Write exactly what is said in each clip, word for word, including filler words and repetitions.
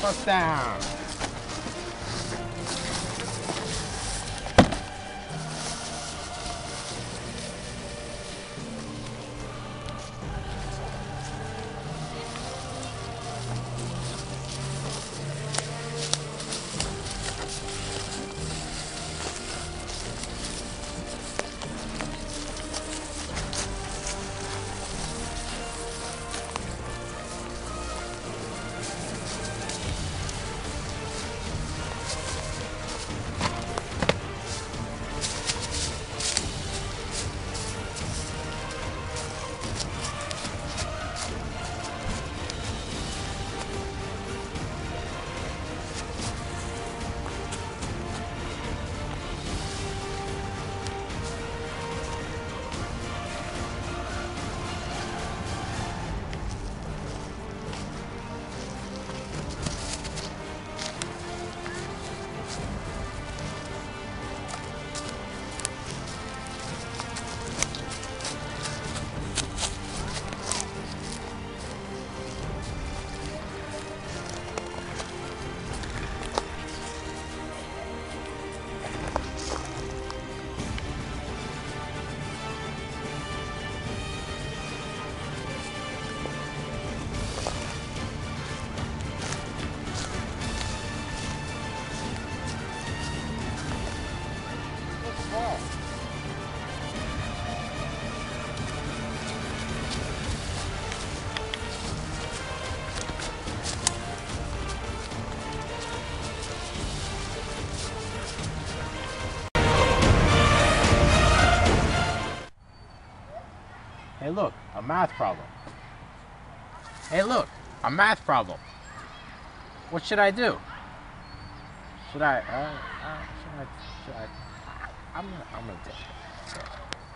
Bust down. Hey look, a math problem. Hey look, a math problem. What should I do? Should I, uh, uh should I, should I, I'm gonna, I'm gonna take it.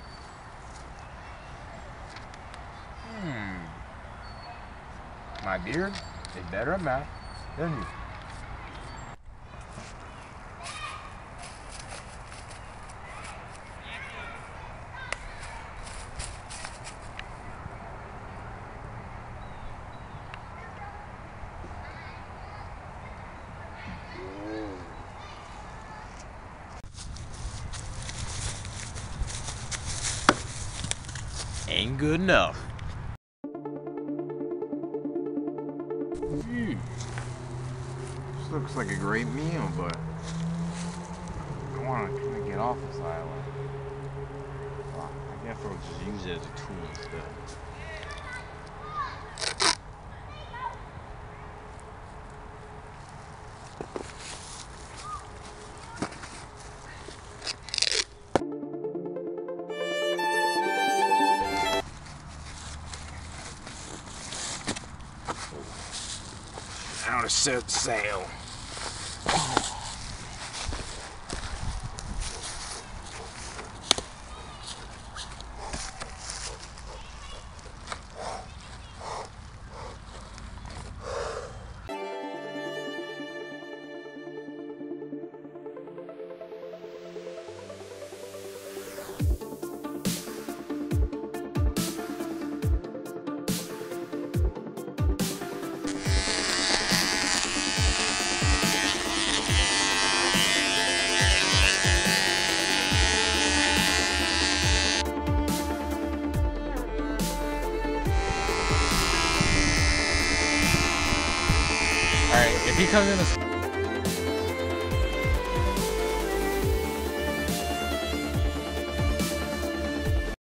Hmm. My beard is better at math than you. Ain't good enough. Mm. This looks like a great meal, but I want to kind of get off this island. Well, I guess I'll just use it as a tool instead. Now to set sail. Alright, if he comes in the